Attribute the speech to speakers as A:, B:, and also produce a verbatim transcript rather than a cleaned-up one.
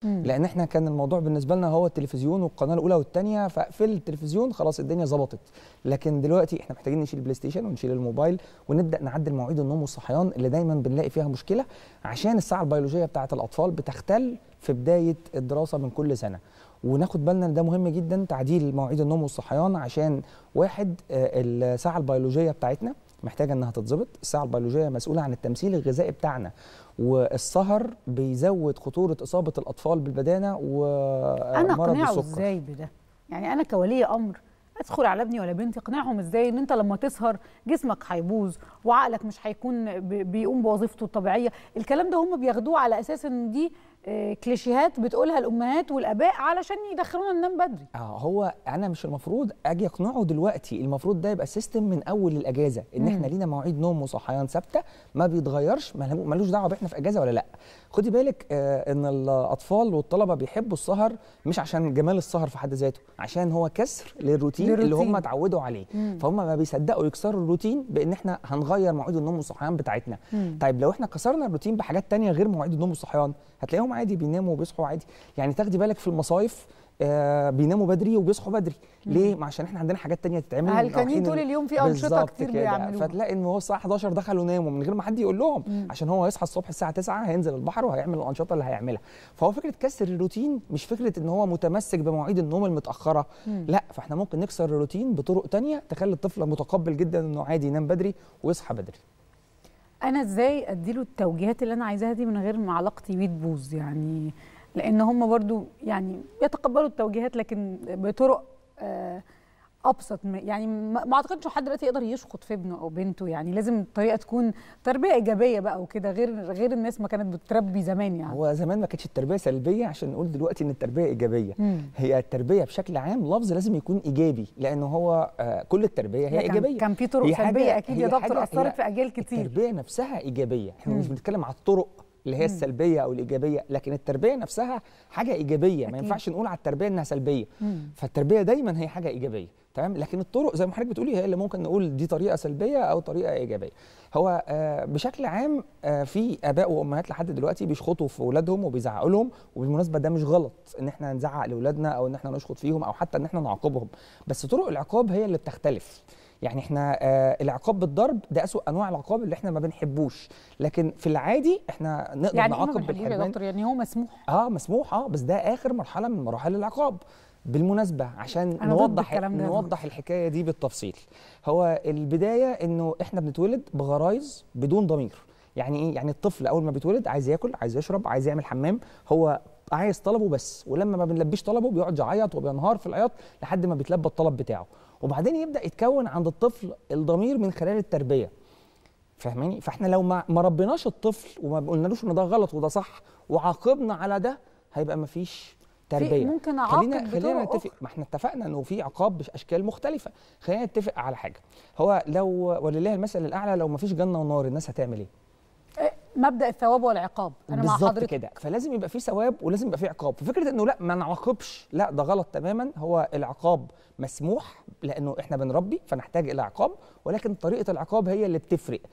A: مم.
B: لان احنا كان الموضوع بالنسبه لنا هو التلفزيون والقناه الاولى والثانيه، فاقفل التلفزيون خلاص الدنيا ظبطت. لكن دلوقتي احنا محتاجين نشيل البلاي ستيشن ونشيل الموبايل ونبدا نعدل مواعيد النوم والصحيان اللي دايما بنلاقي فيها مشكله، عشان الساعه البيولوجيه بتاعه الاطفال بتختل في بدايه الدراسه من كل سنه. وناخد بالنا ان ده مهم جدا تعديل مواعيد النوم والصحيان، عشان واحد الساعه البيولوجيه بتاعتنا محتاجه انها تتظبط. الساعه البيولوجيه مسؤوله عن التمثيل الغذائي بتاعنا، والسهر بيزود خطوره اصابه الاطفال بالبدانه ومرض السكر.
A: انا اقنعه ازاي بده؟ يعني انا كولي امر ادخل على ابني ولا بنتي اقنعهم ازاي ان انت لما تسهر جسمك هيبوظ وعقلك مش هيكون بيقوم بوظيفته الطبيعيه؟ الكلام ده هم بياخدوه على اساس ان دي كليشيهات بتقولها الامهات والاباء علشان يدخلونا ننام بدري.
B: اه هو انا مش المفروض اجي اقنعه دلوقتي، المفروض ده يبقى سيستم من اول الاجازه، ان مم. احنا لينا مواعيد نوم وصحيان ثابته ما بيتغيرش، ملوش دعوه باحنا في اجازه ولا لا. خدي بالك آه ان الاطفال والطلبه بيحبوا السهر مش عشان جمال السهر في حد ذاته، عشان هو كسر للروتين, للروتين. اللي هم اتعودوا عليه. مم. فهم ما بيصدقوا يكسروا الروتين بان احنا هنغير مواعيد النوم والصحيان بتاعتنا. مم. طيب لو احنا كسرنا الروتين بحاجات ثانيه غير مواعيد النوم والصحيان هتلاقيهم عادي بيناموا وبيصحوا عادي. يعني تاخدي بالك في المصايف آه بيناموا بدري وبيصحوا بدري. مم. ليه؟ ما عشان احنا عندنا حاجات تانية تتعمل،
A: هلكانين طول اليوم في انشطه كتير بيعملوها،
B: فتلاقي ان هو الساعه حداشر دخلوا ناموا من غير ما حد يقول لهم.
A: مم.
B: عشان هو هيصحى الصبح الساعه تسعة هينزل البحر وهيعمل الانشطه اللي هيعملها. فهو فكره كسر الروتين مش فكره ان هو متمسك بمواعيد النوم المتاخره. مم. لا، فاحنا ممكن نكسر الروتين بطرق تانية تخلي الطفل متقبل جدا انه عادي ينام بدري ويصحى بدري.
A: انا ازاي اديله التوجيهات اللي انا عايزاها دي من غير ما علاقتي بيه تبوظ؟ يعني لان هم برضو يعني يتقبلوا التوجيهات لكن بطرق آه ابسط. يعني ما اعتقدش حد دلوقتي يقدر يشخط في ابنه او بنته، يعني لازم الطريقه تكون تربيه ايجابيه بقى وكده، غير غير الناس ما كانت بتربي زمان. يعني
B: هو زمان ما كانتش التربيه سلبيه عشان نقول دلوقتي ان التربيه ايجابيه. مم. هي التربيه بشكل عام لفظ لازم يكون ايجابي، لانه هو آه كل التربيه هي ايجابيه.
A: كان في طرق سلبيه اكيد يا دكتور اثرت في اجيال كتير.
B: التربيه نفسها ايجابيه، احنا مش بنتكلم على الطرق اللي هي السلبيه او الايجابيه، لكن التربيه نفسها حاجه ايجابيه. أكيد. ما ينفعش نقول على التربيه انها سلبيه. مم. فالتربيه دايما هي حاجه ايجابيه، تمام؟ لكن الطرق زي ما حضرتك بتقولي هي اللي ممكن نقول دي طريقه سلبيه او طريقه ايجابيه. هو آه بشكل عام آه في اباء وامهات لحد دلوقتي بيشخطوا في اولادهم وبيزعقوا لهم، وبالمناسبه ده مش غلط ان احنا نزعق لاولادنا او ان احنا نشخط فيهم او حتى ان احنا نعاقبهم، بس طرق العقاب هي اللي بتختلف. يعني احنا آه العقاب بالضرب ده اسوأ انواع العقاب اللي احنا ما بنحبوش، لكن في العادي احنا نقدر
A: يعني
B: نعاقب بالحرمان.
A: يا دكتور يعني هو مسموح؟
B: اه مسموح، اه بس ده اخر مرحله من مراحل العقاب. بالمناسبه عشان نوضح نوضح الحكايه دي بالتفصيل، هو البدايه انه احنا بنتولد بغرايز بدون ضمير. يعني ايه؟ يعني الطفل اول ما بيتولد عايز ياكل، عايز يشرب، عايز يعمل حمام، هو عايز طلبه بس، ولما ما بنلبيش طلبه بيقعد يعيط وبينهار في العياط لحد ما بيتلبى الطلب بتاعه، وبعدين يبدا يتكون عند الطفل الضمير من خلال التربيه. فاهماني؟ فاحنا لو ما ما ربيناش الطفل وما قلنالوش ان ده غلط وده صح وعاقبنا على ده، هيبقى ما فيش تربيه.
A: ممكن اعاقب
B: خلينا خلينا نتفق، ما احنا اتفقنا انه في عقاب باشكال مختلفه. خلينا نتفق على حاجه، هو لو ولله المثل الاعلى لو ما فيش جنه ونار الناس هتعمل ايه؟
A: مبدأ الثواب والعقاب. انا مع حضرتك
B: بالظبط كده، فلازم يبقى في ثواب ولازم يبقى في عقاب. ففكره انه لا ما نعاقبش، لا ده غلط تماما. هو العقاب مسموح لانه احنا بنربي فنحتاج الى عقاب، ولكن طريقه العقاب هي اللي بتفرق.